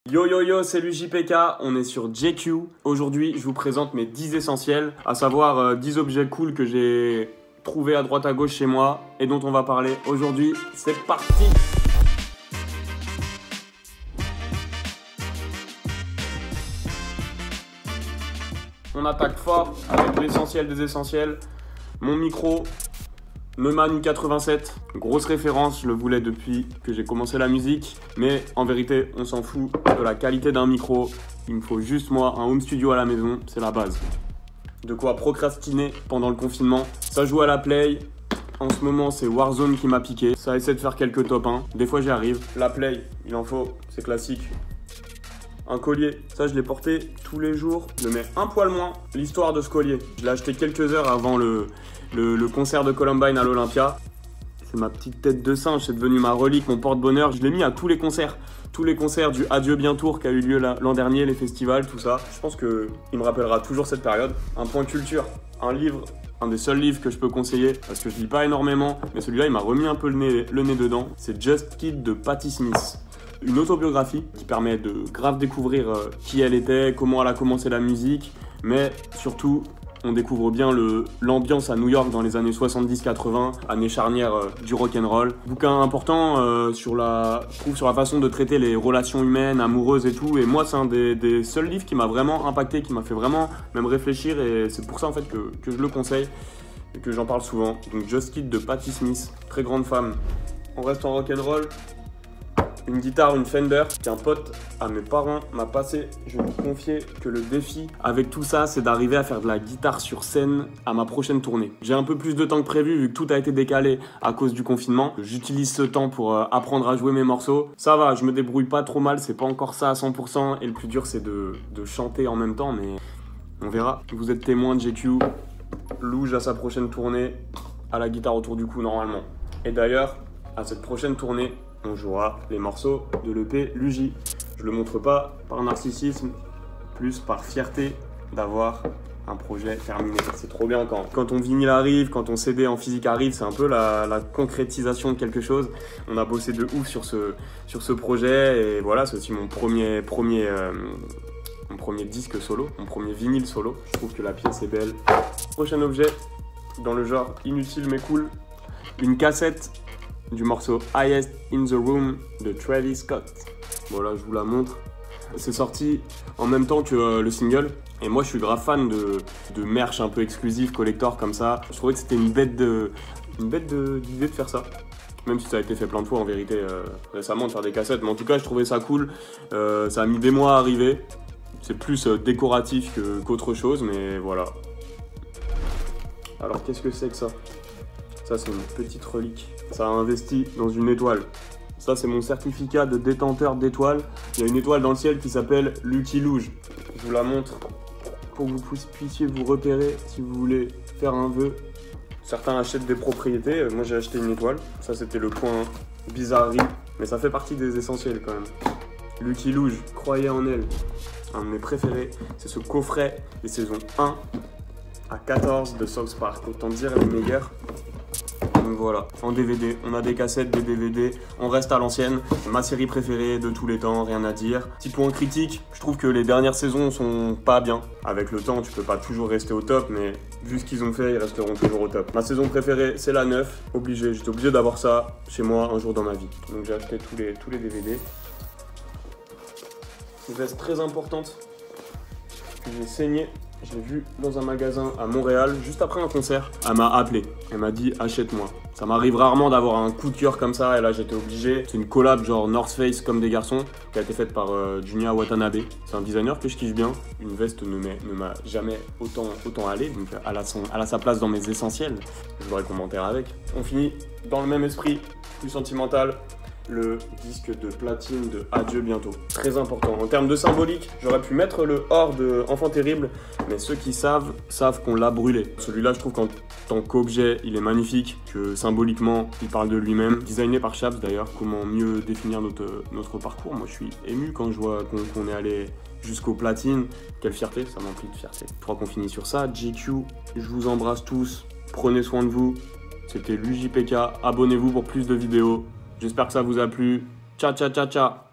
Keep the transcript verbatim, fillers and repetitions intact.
Yo yo yo, c'est l'U J P K, on est sur J Q. Aujourd'hui, je vous présente mes dix essentiels, à savoir euh, dix objets cool que j'ai trouvés à droite à gauche chez moi et dont on va parler aujourd'hui. C'est parti! On attaque fort avec l'essentiel des essentiels. Mon micro, Neumann U quatre-vingt-sept, grosse référence, je le voulais depuis que j'ai commencé la musique. Mais en vérité, on s'en fout de la qualité d'un micro. Il me faut juste moi un home studio à la maison, c'est la base. De quoi procrastiner pendant le confinement. Ça joue à la play. En ce moment, c'est Warzone qui m'a piqué. Ça essaie de faire quelques top un. Des fois, j'y arrive. La play, il en faut, c'est classique. Un collier, ça je l'ai porté tous les jours, je le mets un poil moins, l'histoire de ce collier. Je l'ai acheté quelques heures avant le, le, le concert de Columbine à l'Olympia. C'est ma petite tête de singe, c'est devenu ma relique, mon porte-bonheur. Je l'ai mis à tous les concerts, tous les concerts du Adieu Bientour qui a eu lieu l'an dernier, les festivals, tout ça. Je pense qu'il me rappellera toujours cette période. Un point culture, un livre, un des seuls livres que je peux conseiller, parce que je lis pas énormément, mais celui-là il m'a remis un peu le nez, le nez dedans. C'est Just Kid de Patti Smith. Une autobiographie qui permet de grave découvrir euh, qui elle était, comment elle a commencé la musique, mais surtout, on découvre bien l'ambiance à New York dans les années soixante-dix quatre-vingt, années charnières euh, du rock'n'roll. Bouquin important euh, sur la, je trouve, sur la façon de traiter les relations humaines, amoureuses et tout. Et moi, c'est un des, des seuls livres qui m'a vraiment impacté, qui m'a fait vraiment même réfléchir. Et c'est pour ça en fait que, que je le conseille et que j'en parle souvent. Donc Just Kid de Patti Smith, très grande femme. On reste en rock'n'roll. Une guitare, une Fender, qu'un pote à mes parents m'a passé. Je vais vous confier que le défi avec tout ça, c'est d'arriver à faire de la guitare sur scène à ma prochaine tournée. J'ai un peu plus de temps que prévu vu que tout a été décalé à cause du confinement. J'utilise ce temps pour euh, apprendre à jouer mes morceaux. Ça va, je me débrouille pas trop mal, c'est pas encore ça à cent pour cent. Et le plus dur, c'est de, de chanter en même temps, mais on verra. Vous êtes témoin de J Q. Louge à sa prochaine tournée, à la guitare autour du cou normalement. Et d'ailleurs, à cette prochaine tournée, on jouera les morceaux de l'E P l'U J. Je le montre pas par narcissisme, plus par fierté d'avoir un projet terminé. C'est trop bien quand, quand ton vinyle arrive, quand ton C D en physique arrive, c'est un peu la, la concrétisation de quelque chose. On a bossé de ouf sur ce, sur ce projet et voilà, c'est aussi mon premier, premier, euh, mon premier disque solo, mon premier vinyle solo. Je trouve que la pièce est belle. Prochain objet, dans le genre inutile mais cool, une cassette du morceau Highest in the Room de Travis Scott. Voilà, je vous la montre. C'est sorti en même temps que euh, le single. Et moi, je suis grave fan de, de merch un peu exclusif, collector comme ça. Je trouvais que c'était une bête de, une bête de, d'idée de faire ça. Même si ça a été fait plein de fois en vérité euh, récemment de faire des cassettes. Mais en tout cas, je trouvais ça cool. Euh, ça a mis des mois à arriver. C'est plus euh, décoratif que, qu'autre chose, mais voilà. Alors, qu'est-ce que c'est que ça ? Ça, c'est une petite relique. Ça a investi dans une étoile. Ça, c'est mon certificat de détenteur d'étoile. Il y a une étoile dans le ciel qui s'appelle Lucky Luge. Je vous la montre pour que vous puissiez vous repérer si vous voulez faire un vœu. Certains achètent des propriétés. Moi, j'ai acheté une étoile. Ça, c'était le point bizarrerie. Mais ça fait partie des essentiels quand même. Lucky Luge, croyez en elle. Un de mes préférés, c'est ce coffret des saisons un à quatorze de South Park. Autant dire les meilleurs. Donc voilà, en D V D, on a des cassettes, des D V D, on reste à l'ancienne. Ma série préférée de tous les temps, rien à dire. Petit point critique, je trouve que les dernières saisons sont pas bien. Avec le temps, tu peux pas toujours rester au top, mais vu ce qu'ils ont fait, ils resteront toujours au top. Ma saison préférée, c'est la neuf. Obligé, j'étais obligé d'avoir ça chez moi un jour dans ma vie. Donc j'ai acheté tous les, tous les D V D. Une veste très importante que j'ai saignée. Je l'ai vue dans un magasin à Montréal, juste après un concert. Elle m'a appelé, elle m'a dit achète-moi. Ça m'arrive rarement d'avoir un coup de cœur comme ça et là j'étais obligé. C'est une collab genre North Face comme des garçons qui a été faite par euh, Junya Watanabe. C'est un designer que je kiffe bien. Une veste ne m'a jamais autant, autant allé, donc elle a, son, elle a sa place dans mes essentiels. Je voudrais commentaire avec. On finit dans le même esprit, plus sentimental. Le disque de platine de Adieu Bientôt. Très important. En termes de symbolique, j'aurais pu mettre le or de Enfant Terrible, mais ceux qui savent, savent qu'on l'a brûlé. Celui-là, je trouve qu'en tant qu'objet, il est magnifique, que symboliquement, il parle de lui-même. Designé par Chaps d'ailleurs, comment mieux définir notre, notre parcours. Moi, je suis ému quand je vois qu'on qu'on est allé jusqu'au platine. Quelle fierté, ça m'emplit de fierté. Je crois qu'on finit sur ça. J Q, je vous embrasse tous. Prenez soin de vous. C'était l'U J P K. Abonnez-vous pour plus de vidéos. J'espère que ça vous a plu. Ciao, ciao, ciao, ciao.